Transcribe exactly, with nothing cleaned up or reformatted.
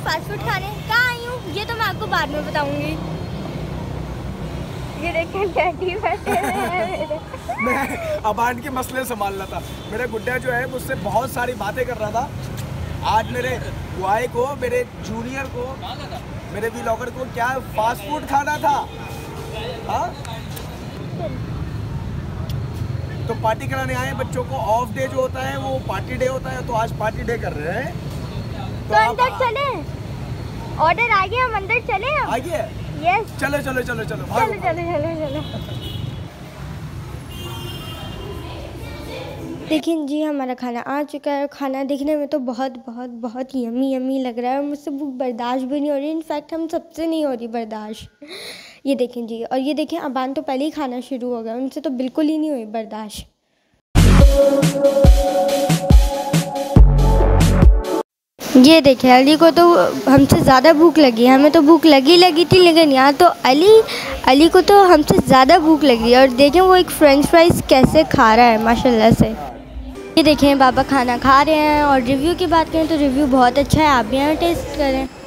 Fast food खाने। कहाँ आई हूँ ये तो मैं आपको बाद में बताऊंगी। ये देखिए डैडी बैठे हैं। मैं अबान के मसले संभाल रहा था। मेरा गुड्डा जो है मुझसे बहुत सारी बातें कर रहा था। आज मेरे बॉय को, मेरे जूनियर को, मेरे व्लॉगर को क्या फास्ट फूड खाना था। हाँ तो पार्टी कराने आए बच्चों को। ऑफ डे जो होता है वो पार्टी डे होता है, तो आज पार्टी डे कर रहे हैं। तो, तो अंदर चले, ऑर्डर आ गया, हम अंदर चले। आ गया? यस चलो चलो चलो चलो चलो चलो चलो चलो। देखिए जी हमारा खाना आ चुका है। खाना देखने में तो बहुत बहुत बहुत यमी यमी लग रहा है और मुझसे भूख बर्दाश्त भी नहीं हो रही। इनफैक्ट हम सबसे नहीं हो रही बर्दाश्त। ये देखें जी, और ये देखें अबान तो पहले ही खाना शुरू हो गया, उनसे तो बिल्कुल ही नहीं हुई बर्दाश्त। ये देखें अली को तो हमसे ज़्यादा भूख लगी है। हमें तो भूख लगी लगी थी, लेकिन यहाँ तो अली अली को तो हमसे ज़्यादा भूख लगी है। और देखें वो एक फ्रेंच फ्राइज़ कैसे खा रहा है माशाल्लाह से। ये देखें बाबा खाना खा रहे हैं। और रिव्यू की बात करें तो रिव्यू बहुत अच्छा है, आप भी यहाँ टेस्ट करें।